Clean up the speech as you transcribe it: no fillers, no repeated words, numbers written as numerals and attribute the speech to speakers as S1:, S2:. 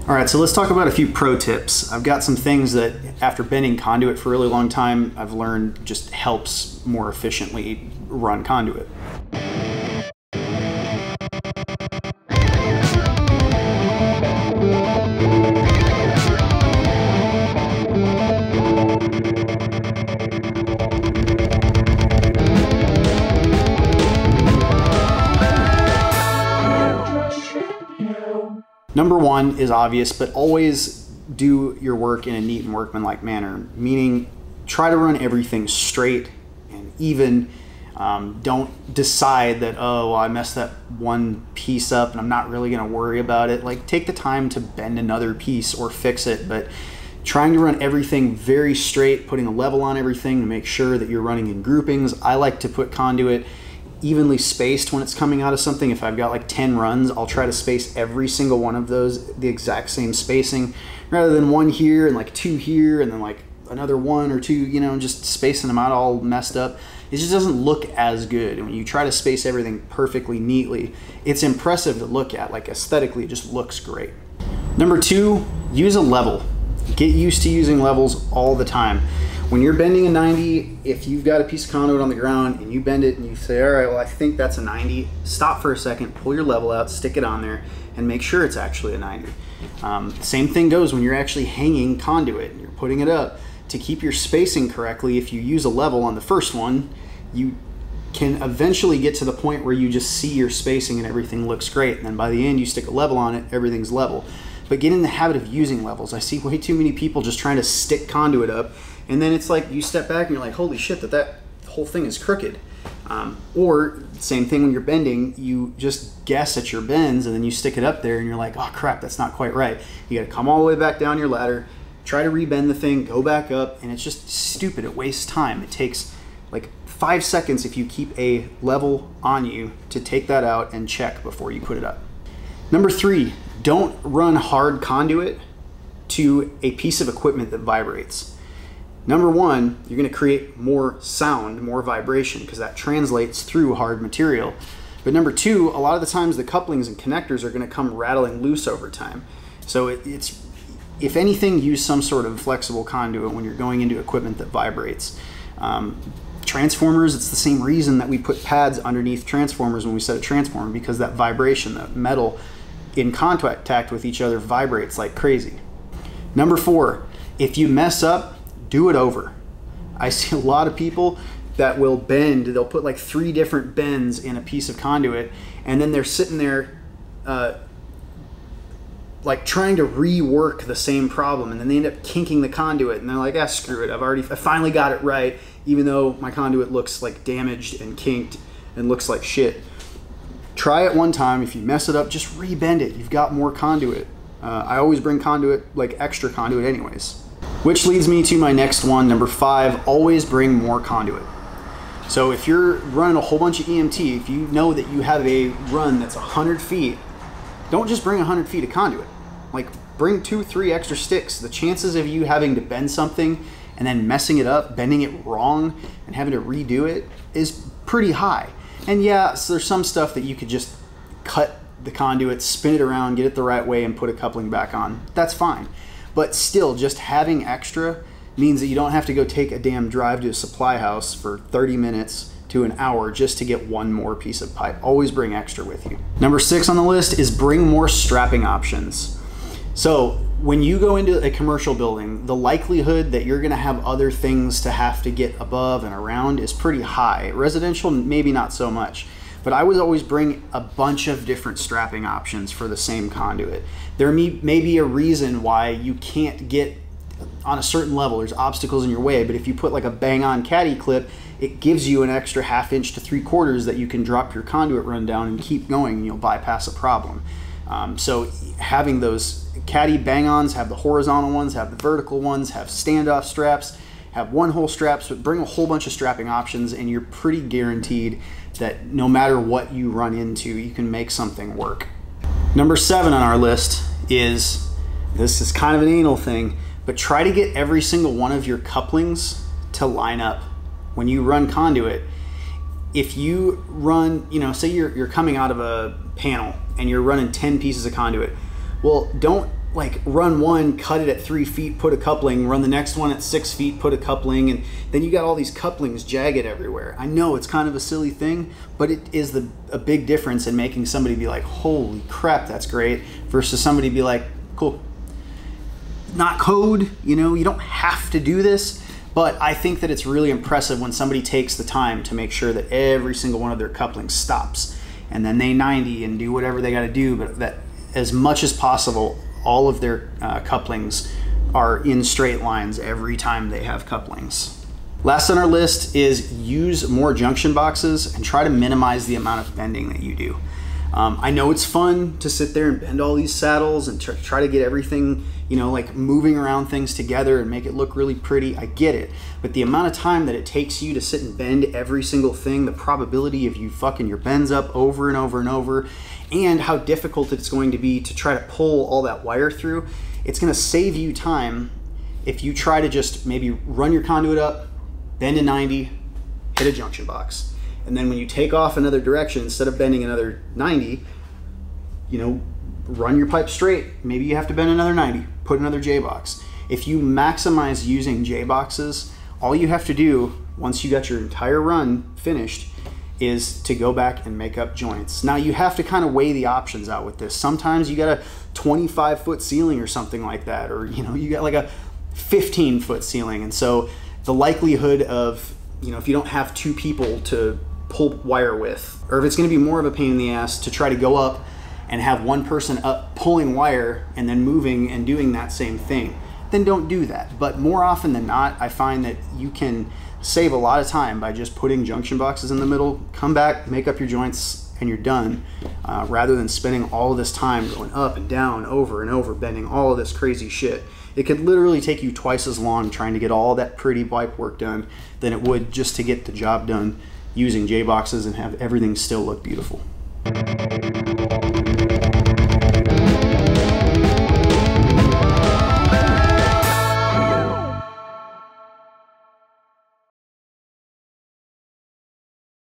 S1: All right, so let's talk about a few pro tips. I've got some things that after bending conduit for a really long time, I've learned just helps more efficiently run conduit. Number one is obvious, but always do your work in a neat and workmanlike manner, meaning try to run everything straight and even. Don't decide that, oh, well, I messed that one piece up and I'm not really going to worry about it. Like, take the time to bend another piece or fix it, but trying to run everything very straight, putting a level on everything to make sure that you're running in groupings. I like to put conduit evenly spaced when it's coming out of something. If I've got like 10 runs, I'll try to space every single one of those the exact same spacing, rather than one here and like two here and then like another one or two, you know, just spacing them out all messed up. It just doesn't look as good. And when you try to space everything perfectly neatly, it's impressive to look at. Like, aesthetically, it just looks great. Number two, use a level. Get used to using levels all the time. When you're bending a 90, if you've got a piece of conduit on the ground and you bend it and you say, all right, well, I think that's a 90, stop for a second, pull your level out, stick it on there, and make sure it's actually a 90. Same thing goes when you're actually hanging conduit and you're putting it up. To keep your spacing correctly, if you use a level on the first one, you can eventually get to the point where you just see your spacing and everything looks great. And then by the end, you stick a level on it, everything's level. But get in the habit of using levels. I see way too many people just trying to stick conduit up, and then it's like you step back and you're like, holy shit, that whole thing is crooked. Or same thing when you're bending, you just guess at your bends and then you stick it up there and you're like, oh crap, that's not quite right. You gotta come all the way back down your ladder, try to rebend the thing, go back up, and it's just stupid. It wastes time. It takes like 5 seconds if you keep a level on you to take that out and check before you put it up. Number three, don't run hard conduit to a piece of equipment that vibrates. Number one, you're going to create more sound, more vibration, because that translates through hard material. But number two, a lot of the times the couplings and connectors are going to come rattling loose over time. So it's, if anything, use some sort of flexible conduit when you're going into equipment that vibrates. Transformers, it's the same reason that we put pads underneath transformers when we set a transformer, because that vibration, the metal in contact with each other vibrates like crazy. Number four, if you mess up, do it over. I see a lot of people that will bend, they'll put like 3 different bends in a piece of conduit, and then they're sitting there like trying to rework the same problem, and then they end up kinking the conduit, and they're like, ah, screw it, I finally got it right, even though my conduit looks like damaged and kinked and looks like shit. Try it one time. If you mess it up, just rebend it. You've got more conduit. I always bring conduit, like extra conduit anyways. Which leads me to my next one, number 5, always bring more conduit. So if you're running a whole bunch of EMT, if you know that you have a run that's 100 feet, don't just bring 100 feet of conduit. Like, bring 2-3 extra sticks. The chances of you having to bend something and then messing it up, bending it wrong, and having to redo it is pretty high. And yeah, so there's some stuff that you could just cut the conduit, spin it around, get it the right way, and put a coupling back on. That's fine. But still, just having extra means that you don't have to go take a damn drive to a supply house for 30 minutes to an hour just to get one more piece of pipe. Always bring extra with you. Number 6 on the list is bring more strapping options. So when you go into a commercial building, the likelihood that you're gonna have other things to have to get above and around is pretty high. Residential, maybe not so much. But I would always bring a bunch of different strapping options for the same conduit. There may be a reason why you can't get on a certain level. There's obstacles in your way, but if you put like a bang-on caddy clip, it gives you an extra 1/2 inch to 3/4 that you can drop your conduit run down and keep going, and you'll bypass a problem. So having those caddy bang-ons, have the horizontal ones, have the vertical ones, have standoff straps, have one-hole straps, but bring a whole bunch of strapping options, and you're pretty guaranteed that no matter what you run into, you can make something work. Number 7 on our list is, this is kind of an anal thing, but try to get every single one of your couplings to line up. When you run conduit, if you run, you know, say you're coming out of a panel and you're running 10 pieces of conduit, well, don't like run one, cut it at 3 feet, put a coupling, run the next one at 6 feet, put a coupling, and then you got all these couplings jagged everywhere. I know it's kind of a silly thing, but it is a big difference in making somebody be like, holy crap, that's great, versus somebody be like, cool. Not code, you know, you don't have to do this, but I think that it's really impressive when somebody takes the time to make sure that every single one of their couplings stops, and then they 90 and do whatever they got to do, but that as much as possible, all of their couplings are in straight lines every time they have couplings. Last on our list is use more junction boxes and try to minimize the amount of bending that you do. I know it's fun to sit there and bend all these saddles and try to get everything, you know, like moving around things together and make it look really pretty. I get it. But the amount of time that it takes you to sit and bend every single thing, the probability of you fucking your bends up over and over and over, and how difficult it's going to be to try to pull all that wire through, it's going to save you time if you try to just maybe run your conduit up, bend to 90, hit a junction box. And then when you take off another direction, instead of bending another 90, you know, run your pipe straight. Maybe you have to bend another 90, put another J box. If you maximize using J boxes, all you have to do once you got your entire run finished is to go back and make up joints. Now you have to kind of weigh the options out with this. Sometimes you got a 25-foot ceiling or something like that, or you know, you got like a 15-foot ceiling, and so the likelihood of, you know, if you don't have two people to pull wire with, or if it's going to be more of a pain in the ass to try to go up and have one person up pulling wire and then moving and doing that same thing, then don't do that. But more often than not, I find that you can save a lot of time by just putting junction boxes in the middle, come back, make up your joints, and you're done, rather than spending all of this time going up and down, over and over, bending all of this crazy shit. It could literally take you twice as long trying to get all that pretty wipe work done than it would just to get the job done using J boxes and have everything still look beautiful.